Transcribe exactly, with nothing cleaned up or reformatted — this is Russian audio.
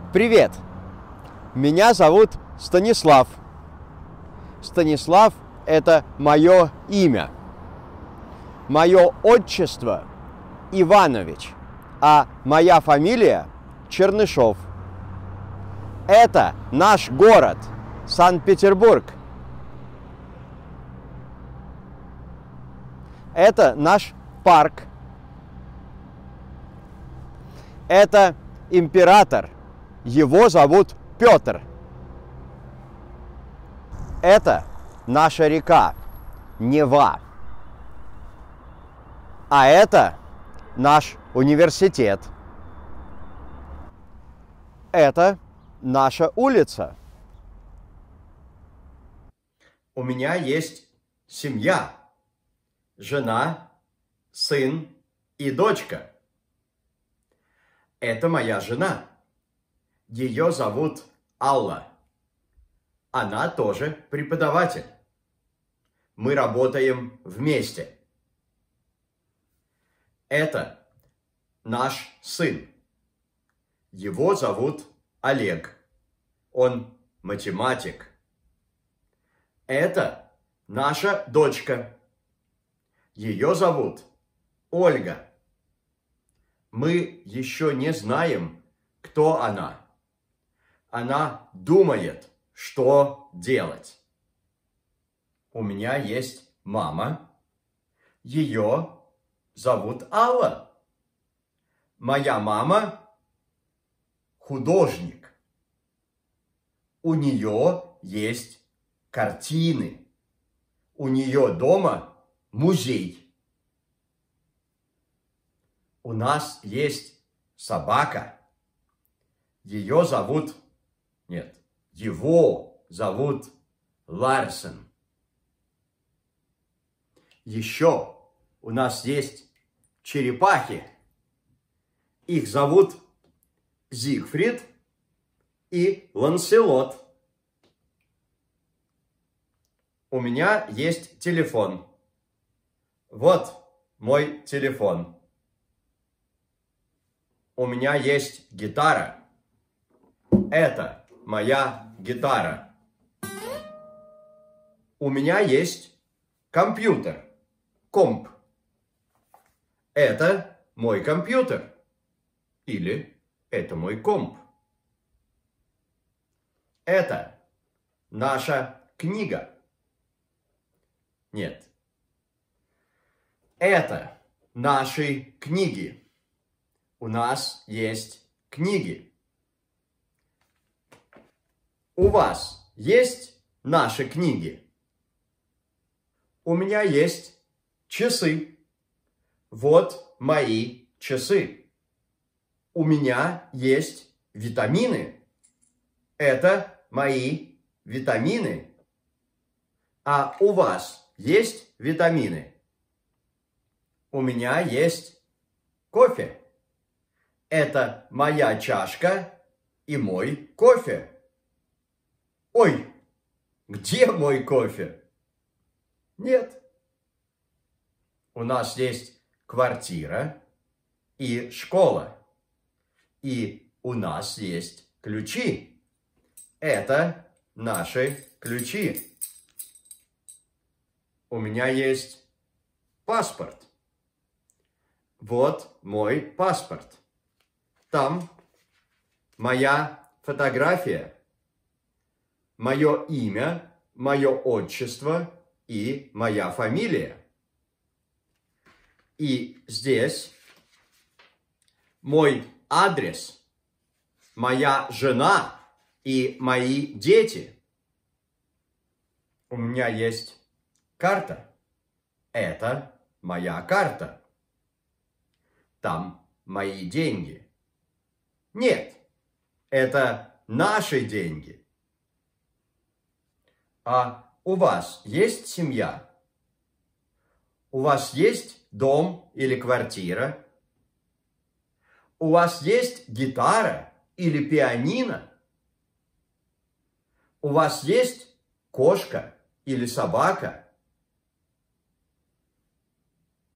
Привет! Меня зовут Станислав. Станислав – это мое имя. Мое отчество – Иванович, а моя фамилия – Чернышов. Это наш город, Санкт-Петербург. Это наш парк. Это император. Его зовут Петр. Это наша река Нева. А это наш университет. Это наша улица. У меня есть семья. Жена, сын и дочка. Это моя жена. Ее зовут Алла. Она тоже преподаватель. Мы работаем вместе. Это наш сын. Его зовут Олег. Он математик. Это наша дочка. Ее зовут Ольга. Мы еще не знаем, кто она. Она думает, что делать. У меня есть мама. Ее зовут Алла. Моя мама художник. У нее есть картины. У нее дома музей. У нас есть собака. Ее зовут... Нет, его зовут Ларсен. Еще у нас есть черепахи. Их зовут Зигфрид и Ланселот. У меня есть телефон. Вот мой телефон. У меня есть гитара. Это моя гитара. У меня есть компьютер. Комп. Это мой компьютер. Или это мой комп. Это наша книга. Нет. Это наши книги. У нас есть книги. У вас есть наши книги? У меня есть часы. Вот мои часы. У меня есть витамины. Это мои витамины. А у вас есть витамины? У меня есть кофе. Это моя чашка и мой кофе. Ой, где мой кофе? Нет. У нас есть квартира и школа. И у нас есть ключи. Это наши ключи. У меня есть паспорт. Вот мой паспорт. Там моя фотография, мое имя, мое отчество и моя фамилия. И здесь мой адрес, моя жена и мои дети. У меня есть карта. Это моя карта. Там мои деньги. Нет, это наши деньги. А у вас есть семья? У вас есть дом или квартира? У вас есть гитара или пианино? У вас есть кошка или собака?